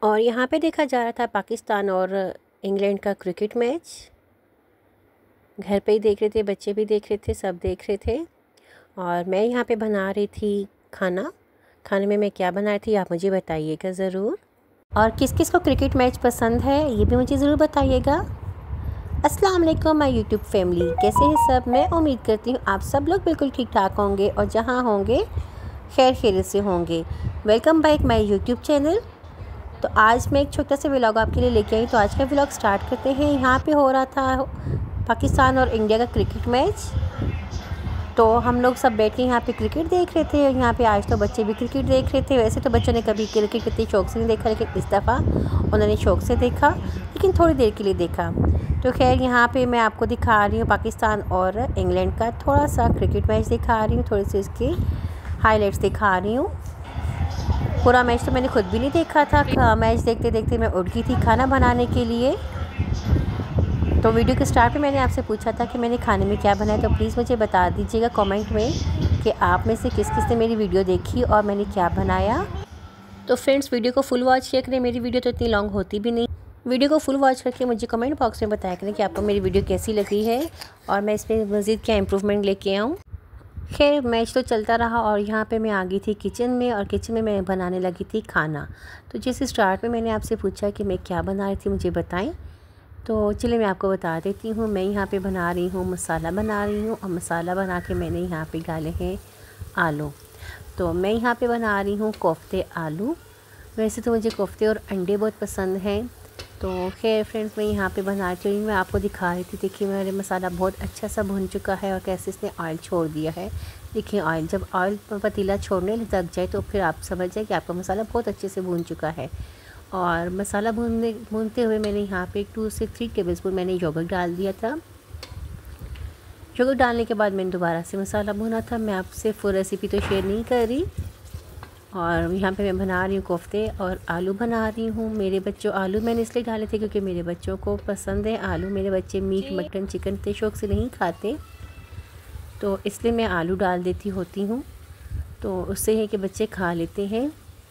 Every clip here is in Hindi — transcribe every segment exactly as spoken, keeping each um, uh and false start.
और यहाँ पे देखा जा रहा था पाकिस्तान और इंग्लैंड का क्रिकेट मैच। घर पे ही देख रहे थे, बच्चे भी देख रहे थे, सब देख रहे थे। और मैं यहाँ पे बना रही थी खाना। खाने में मैं क्या बना रही थी आप मुझे बताइएगा ज़रूर। और किस किस को क्रिकेट मैच पसंद है ये भी मुझे ज़रूर बताइएगा। अस्सलाम वालेकुम माय यूट्यूब फैमिली, कैसे हैं सब। मैं उम्मीद करती हूँ आप सब लोग बिल्कुल ठीक ठाक होंगे और जहाँ होंगे खैर खैरियत से होंगे। Welcome back my YouTube channel. तो आज मैं एक छोटा सा व्लॉग आपके लिए लेके आई। तो आज का व्लॉग स्टार्ट करते हैं। यहाँ पे हो रहा था पाकिस्तान और इंडिया का क्रिकेट मैच। तो हम लोग सब बैठ के यहाँ पे क्रिकेट देख रहे थे। यहाँ पे आज तो बच्चे भी क्रिकेट देख रहे थे। वैसे तो बच्चों ने कभी क्रिकेट इतनी शौक से नहीं देखा, लेकिन इस दफ़ा उन्होंने शौक से देखा, लेकिन थोड़ी देर के लिए देखा। तो खैर यहाँ पे मैं आपको दिखा रही हूँ पाकिस्तान और इंग्लैंड का थोड़ा सा क्रिकेट मैच दिखा रही हूँ, थोड़ी सी इसकी हाइलाइट्स दिखा रही हूँ। पूरा मैच तो मैंने खुद भी नहीं देखा था। मैच देखते देखते मैं उठ गई थी खाना बनाने के लिए। तो वीडियो के स्टार्ट में मैंने आपसे पूछा था कि मैंने खाने में क्या बनाया, तो प्लीज़ मुझे बता दीजिएगा कमेंट में कि आप में से किस किस ने मेरी वीडियो देखी और मैंने क्या बनाया। तो फ्रेंड्स वीडियो को फुल वॉच किया करें, मेरी वीडियो तो इतनी लॉन्ग होती भी नहीं। वीडियो को फुल वॉच करके मुझे कमेंट बॉक्स में बताया करें कि आपको मेरी वीडियो कैसी लगी है और मैं इसमें मज़ीद क्या इम्प्रूवमेंट लेके आऊँ। खैर मैच तो चलता रहा और यहाँ पे मैं आ गई थी किचन में, और किचन में मैं बनाने लगी थी खाना। तो जैसे स्टार्ट में मैंने आपसे पूछा कि मैं क्या बना रही थी मुझे बताएं, तो चलिए मैं आपको बता देती हूँ। मैं यहाँ पे बना रही हूँ मसाला बना रही हूँ और मसाला बना के मैंने यहाँ पे डाले हैं आलू। तो मैं यहाँ पे बना रही हूँ कोफ्ते आलू। वैसे तो मुझे कोफ्ते और अंडे बहुत पसंद हैं। तो खैर फ्रेंड्स मैं यहाँ पे बना रही हूँ, मैं आपको दिखा रही थी। देखिए मेरा मसाला बहुत अच्छा सा भुन चुका है और कैसे इसने ऑयल छोड़ दिया है। देखिए ऑयल, जब ऑयल पतीला छोड़ने लग जाए तो फिर आप समझ जाए कि आपका मसाला बहुत अच्छे से भुन चुका है। और मसाला भूनने भूनते हुए मैंने यहाँ पे टू से थ्री टेबल स्पून मैंने योगर्ट डाल दिया था। योगर्ट डालने के बाद मैंने दोबारा से मसाला भुना था। मैं आपसे फुल रेसिपी तो शेयर नहीं कर रही। और यहाँ पे मैं बना रही हूँ कोफ्ते और आलू बना रही हूँ। मेरे बच्चों आलू मैंने इसलिए डाले थे क्योंकि मेरे बच्चों को पसंद है आलू। मेरे बच्चे मीट मटन चिकन इतने शौक से नहीं खाते, तो इसलिए मैं आलू डाल देती होती हूँ। तो उससे है कि बच्चे खा लेते हैं।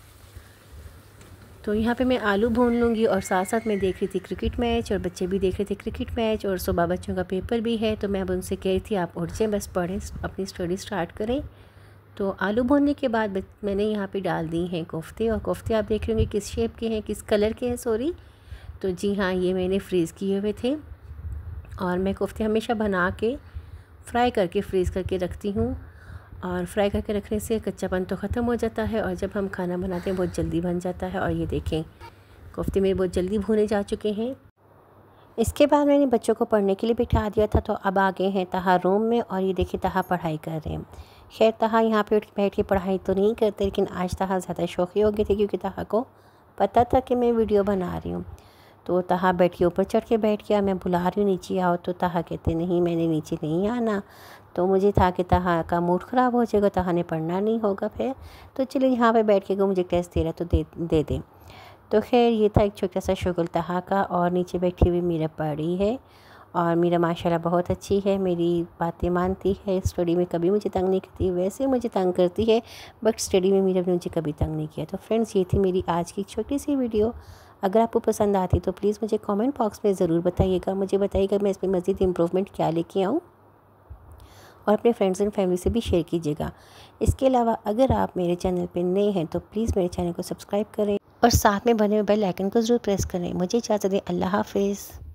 तो यहाँ पे मैं आलू भून लूँगी और साथ साथ मैं देख रही थी क्रिकेट मैच और बच्चे भी देख रहे थे क्रिकेट मैच। और सुबह बच्चों का पेपर भी है, तो मैं अब उनसे कह रही थी आप उठ जाएँ, बस पढ़ें, अपनी स्टडी स्टार्ट करें। तो आलू भूनने के बाद मैंने यहाँ पे डाल दी हैं कोफ्ते। और कोफ्ते आप देख रहे होंगे किस शेप के हैं, किस कलर के हैं सॉरी। तो जी हाँ, ये मैंने फ्रीज़ किए हुए थे। और मैं कोफ्ते हमेशा बना के फ्राई करके फ्रीज़ करके रखती हूँ। और फ्राई करके रखने से कच्चापन तो ख़त्म हो जाता है और जब हम खाना बनाते हैं बहुत जल्दी बन जाता है। और ये देखें कोफ्ते मेरे बहुत जल्दी भुने जा चुके हैं। इसके बाद मैंने बच्चों को पढ़ने के लिए बिठा दिया था। तो अब आ गए हैं तहा रूम में और ये देखिए तहा पढ़ाई कर रहे हैं। खैर तहा यहाँ पे बैठ के पढ़ाई तो नहीं करते, लेकिन आज तहा ज़्यादा शौकी हो गए थे क्योंकि तहा को पता था कि मैं वीडियो बना रही हूँ। तो तहा बैठ के ऊपर चढ़ के बैठ गया। मैं बुला रही हूँ नीचे आओ, तो तहा कहते नहीं मैंने नीचे नहीं आना। तो मुझे था कि तहा का मूड ख़राब हो जाएगा, तहा ने पढ़ना नहीं होगा फिर। तो चलिए यहाँ पे बैठ के को मुझे टेस्ट दे रहा तो दे दे दें। तो खैर ये था एक छोटा सा शुगल तहा का। और नीचे बैठी हुई मीरा पढ़ रही है और मीरा माशाल्लाह बहुत अच्छी है, मेरी बातें मानती है, स्टडी में कभी मुझे तंग नहीं करती। वैसे मुझे तंग करती है बट स्टडी में मीरा ने मुझे कभी तंग नहीं किया। तो फ्रेंड्स ये थी मेरी आज की छोटी सी वीडियो। अगर आपको पसंद आती तो प्लीज़ मुझे कमेंट बॉक्स में ज़रूर बताइएगा। मुझे बताइएगा मैं इसमें मज़ीद इम्प्रूवमेंट क्या लेके आऊँ, और अपने फ्रेंड्स एंड फैमिली से भी शेयर कीजिएगा। इसके अलावा अगर आप मेरे चैनल पर नए हैं तो प्लीज़ मेरे चैनल को सब्सक्राइब करें और साथ में बने हुए बेल आइकन को ज़रूर प्रेस करें। मुझे इजाज़त दें, अल्लाह हाफिज़।